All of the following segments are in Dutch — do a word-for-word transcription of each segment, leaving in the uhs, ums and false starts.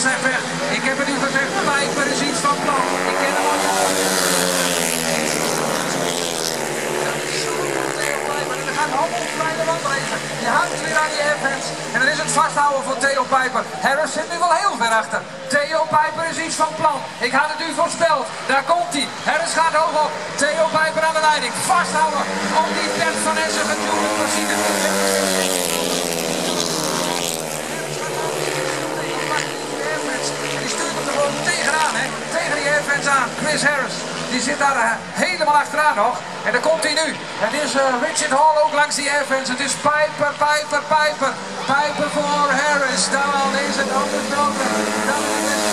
zegt weg. Ik heb het u gezegd, Piper is iets van plan. Ik ken hem al jaren. Er gaat handel bij de wandrezen. Je hangt weer aan die airfans. En dan is het vasthouden voor Theo Piper. Harris zit nu wel heel ver achter. Theo Piper is iets van plan. Ik had het u voorspeld. Daar komt hij. Harris gaat hoog op. Theo Piper aan de leiding. Vasthouden om die Bert van Essen natuurlijk machine te die stuurt hem er gewoon tegenaan, hè? Tegen die airfans aan. Chris Harris. Die zit daar uh, helemaal achteraan nog. En daar komt hij nu. Het is uh, Richard Hall ook langs die airfans. Het is Piper, Piper, Piper. Piper voor Harris. Dan is het oversproken. Dan is het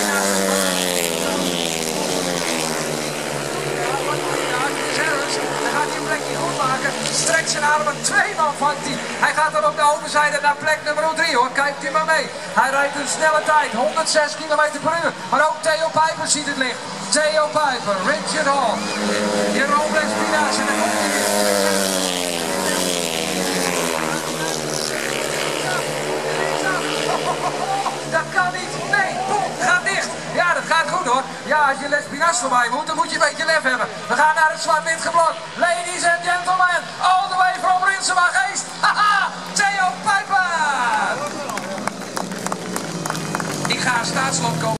Harris. Dan gaat hij een plekje goed maken. Strekt zijn armen. Twee man vangt hij. Hij gaat dan op de overzijde naar plek nummer drie hoor. Kijkt u maar mee. Hij rijdt een snelle tijd. honderdzes kilometer per uur. Maar ook Theo Piper ziet het licht. Theo Piper, Richard Hall, Jeroen Lespinas en dan komt hij weer. Dat kan niet. Nee, boem, gaat dicht. Ja, dat gaat goed hoor. Ja, als je Lespinas voorbij moet, dan moet je een beetje lef hebben. We gaan naar het zwart-wit geblok.